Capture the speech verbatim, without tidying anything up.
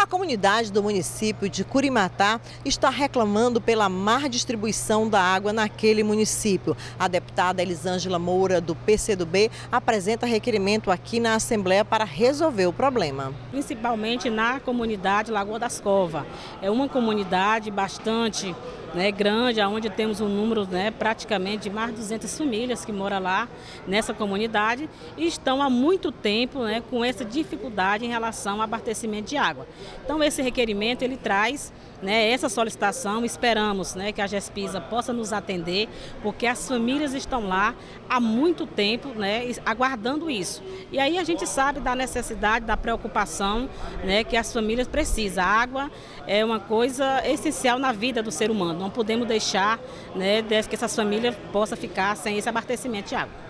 comunidade do município de Curimatá está reclamando pela má distribuição da água naquele município. A deputada Elisângela Moura, do P C do B, apresenta requerimento aqui na Assembleia para resolver o problema. Principalmente na comunidade Lagoa das Covas. É uma comunidade bastante né, grande, onde temos um número né, praticamente de mais de duzentas famílias que moram lá nessa comunidade e estão há muito tempo né, com essa dificuldade em relação ao abastecimento de água. Então esse requerimento ele traz né, essa solicitação, esperamos né, que a GESPISA possa nos atender, porque as famílias estão lá há muito tempo né, aguardando isso. E aí a gente sabe da necessidade, da preocupação né, que as famílias precisam. A água é uma coisa essencial na vida do ser humano. Não podemos deixar né, que essas famílias possam ficar sem esse abastecimento de água.